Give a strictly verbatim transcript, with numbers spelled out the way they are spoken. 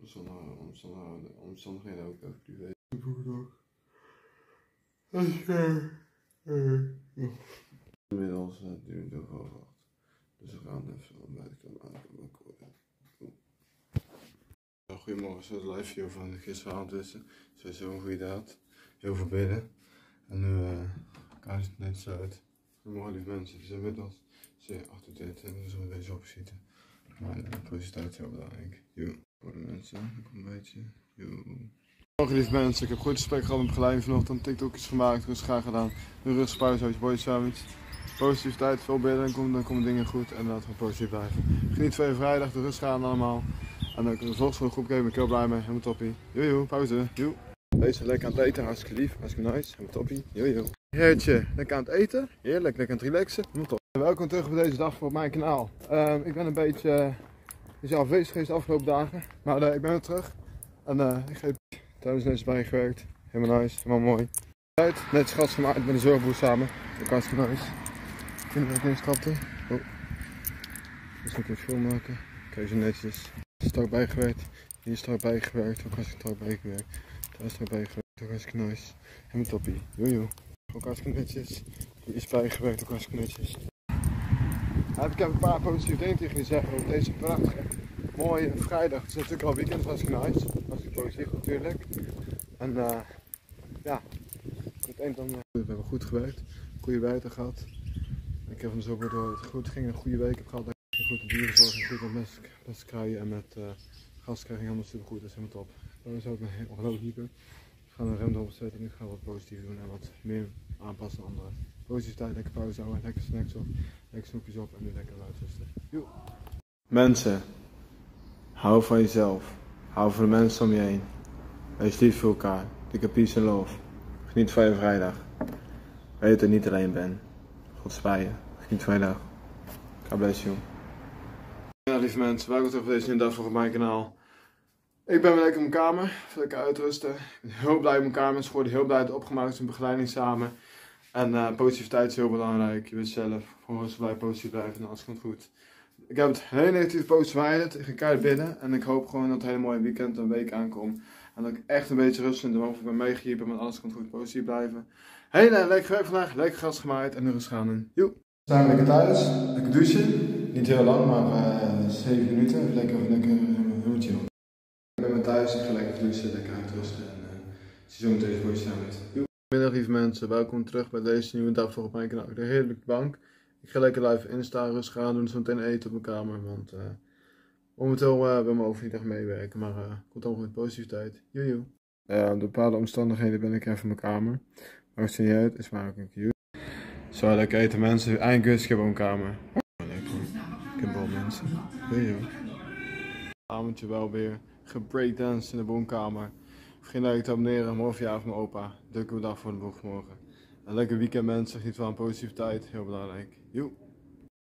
Omstandigheden, omstandigheden, omstandigheden ook even privé. Inmiddels uh, duurt het over acht. Dus we gaan even ontbijten komen aankomen. Goedemorgen, zoals de live video van gisteravond is. Sowieso een goede daad. Heel veel bidden. En nu uh, kijkt het net zo uit. Goedemorgen lieve mensen, het is inmiddels acht uur dertig en we zullen deze opschieten. Maar de positiviteit is heel belangrijk. Jo. Voor de mensen, nog een beetje. Jo. Goedemorgen lieve mensen, ik heb goed gesprek gehad met begeleiding vanochtend. TikTokjes gemaakt, rustig graag gedaan. Nu rustig pauze, boy sandwich. Positiviteit, veel bidden, dan komen, dan komen dingen goed en laten we positief blijven. Geniet van je vrijdag, de rust gaan allemaal. En dan kunnen we volgens van de groep geven, ben ik heel blij mee, helemaal toppie. Jojo, pauze, joe. Deze lekker aan het eten, hartstikke lief, hartstikke nice, helemaal toppie, jojo. Heertje, lekker aan het eten, heerlijk, lekker aan het relaxen, helemaal top. Welkom terug bij deze dag op mijn kanaal. Uh, ik ben een beetje uh, ja, afwezig geweest de afgelopen dagen, maar uh, ik ben weer terug. En uh, ik heb thuis netjes bijgewerkt, helemaal nice, helemaal mooi. Net schat gemaakt met de zorgboer samen, ook hartstikke nice. Kinderen ook in trapte. Oh. Dus moet ik het maken. Kijk zo netjes. Hier is het ook bijgewerkt. Hier is het ook bijgewerkt. Ook hartstikke ook bijgewerkt. Daar is het ook bijgewerkt. Ook hartstikke nice. Helemaal toppie. Jojo. Ook hartstikke netjes. Hier is bijgewerkt. Ook hartstikke netjes. Ja, ik heb een paar positieve dingen tegen je zeggen over deze prachtige mooie vrijdag. Het is natuurlijk al weekend. Hartstikke nice. Hartstikke positief natuurlijk. En uh, ja. Het eind dan. Uh, we hebben goed gewerkt. Goede wijten gehad. Ik heb hem zo door het goed ging, een goede week heb gehad. Ik ging goed de dierenzorg, goed met mestkruien en met uh, gas krijg ik helemaal super goed, dat is helemaal top. Dat is ook een ongelooflijk diepe. We gaan een rem erop zetten en nu gaan we wat positief doen en wat meer aanpassen aan anderen. Positiviteit, lekker pauze houden, lekker snacks op, lekker snoepjes op en nu lekker luisteren. Joe. Mensen, hou van jezelf. Hou van de mensen om je heen. Wees lief voor elkaar. Dikke peace and love. Geniet van je vrijdag. Weet dat je niet alleen bent. God is bij je. Geniet van je dag. God bless you. Ja, lieve mensen, welkom terug bij deze nieuwe dag voor op mijn kanaal. Ik ben weer lekker in mijn kamer, lekker uitrusten. Ik ben heel blij in mijn kamer, is geworden heel blij dat opgemaakt is, een begeleiding samen. En uh, positiviteit is heel belangrijk, je weet zelf, gewoon rustig blijven positief blijven en alles komt goed. Ik heb het hele negatieve positief verwijderd, ik ga keihard binnen en ik hoop gewoon dat het een hele mooie weekend en week aankomt. En dat ik echt een beetje rust vind, want ik ben meegehypen, maar alles komt goed, positief blijven. Hele lekker gewerkt vandaag, lekker gas gemaaid en nu rustig gaan en joe. We zijn lekker thuis, lekker douchen. Niet heel lang, maar uh, zeven minuten. Lekker, lekker, helemaal chill. Ik ben weer thuis, ik ga lekker douchen, lekker uitrusten en uh, zie zo meteen voor je sandwich. Goedemiddag lieve mensen, welkom terug bij deze nieuwe dag voor op mijn kanaal. Ik lig heerlijk op de bank. Ik ga lekker live instaan, rustig gaan doen, zo meteen eten op mijn kamer. Want uh, momenteel uh, ben mijn over niet echt meewerken, maar uh, komt allemaal goed, positiviteit. Joejoe. Uh, door bepaalde omstandigheden ben ik even in mijn kamer. Maar het ziet niet uit, is maar ook een cute. Zo, lekker eten mensen, eindelijk ik heb een kamer. Lekker, ik heb wel mensen. Joejoe. Avondje wel weer gebreakdanced in de woonkamer. Vergeet niet te abonneren, morgen verjaardag van mijn opa. Drukke dag voor de boeg morgen. Een lekker weekend mensen, geniet van positiviteit, heel belangrijk. Joe.